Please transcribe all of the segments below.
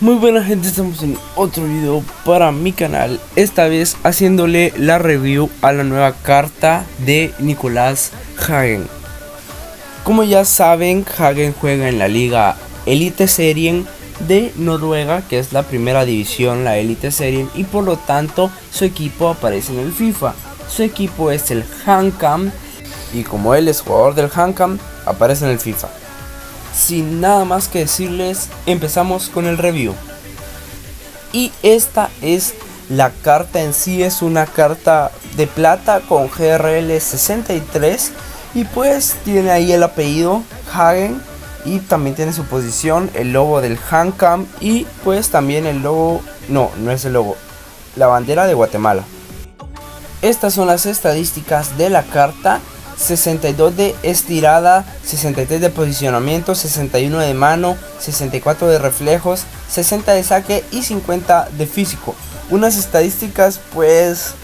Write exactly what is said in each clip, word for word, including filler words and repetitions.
Muy buena gente, estamos en otro video para mi canal. Esta vez haciéndole la review a la nueva carta de Nicolás Hagen. Como ya saben, Hagen juega en la liga Eliteserien de Noruega, que es la primera división, la Eliteserien, y por lo tanto su equipo aparece en el FIFA. Su equipo es el HamKam, y como él es jugador del HamKam, aparece en el FIFA. Sin nada más que decirles, empezamos con el review. Y esta es la carta en sí, es una carta de plata con G R L sesenta y tres. Y pues tiene ahí el apellido Hagen. Y también tiene su posición, el logo del HamKam. Y pues también el logo, no, no es el logo, la bandera de Guatemala. Estas son las estadísticas de la carta. sesenta y dos de estirada, sesenta y tres de posicionamiento, sesenta y uno de mano, sesenta y cuatro de reflejos, sesenta de saque y cincuenta de físico. Unas estadísticas pues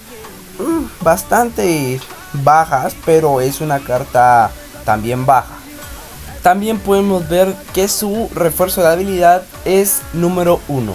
bastante bajas, pero es una carta también baja. También podemos ver que su refuerzo de habilidad es número uno.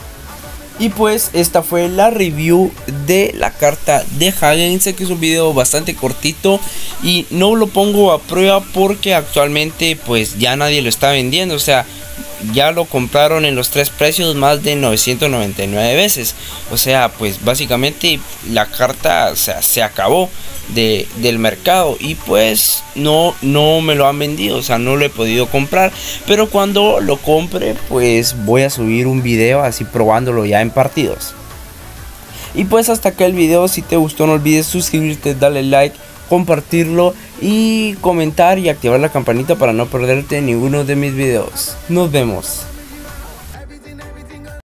Y pues esta fue la review de la carta de Hagen. Sé que es un video bastante cortito y no lo pongo a prueba porque actualmente pues ya nadie lo está vendiendo. O sea, ya lo compraron en los tres precios más de novecientos noventa y nueve veces. O sea, pues básicamente la carta, o sea, se acabó de, del mercado. Y pues no, no me lo han vendido. O sea, no lo he podido comprar. Pero cuando lo compre, pues voy a subir un video así probándolo ya en partidos. Y pues hasta acá el video. Si te gustó, no olvides suscribirte, darle like, compartirlo y comentar y activar la campanita para no perderte ninguno de mis videos. Nos vemos.